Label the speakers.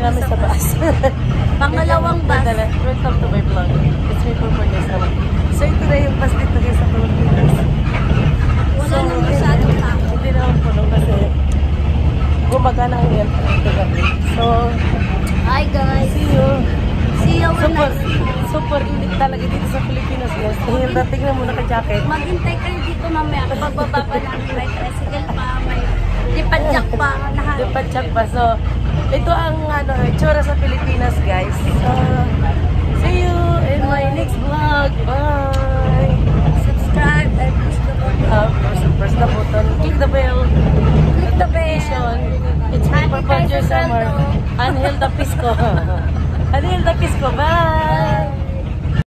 Speaker 1: namin sa bus.
Speaker 2: Pangalawang bus.
Speaker 1: Welcome to my vlog. It's me for naman. So ito na yung bus dito guys sa Pilipinas.
Speaker 2: Wala na masyadong tao.
Speaker 1: Hindi naman puno kasi gumagana ang internet. So,
Speaker 2: Hi guys.
Speaker 1: see you.
Speaker 2: See you when
Speaker 1: Super init talaga dito sa Pilipinas guys. Tingnan dating na muna ka-jacket.
Speaker 2: maghintay kayo dito mamaya. Pagbaba pa namin may tricycle pa, may lipadjak pa, lahat.
Speaker 1: Dipatsak pa. So, ito ang itsura sa Pilipinas guys. So, see you in my next vlog. Bye!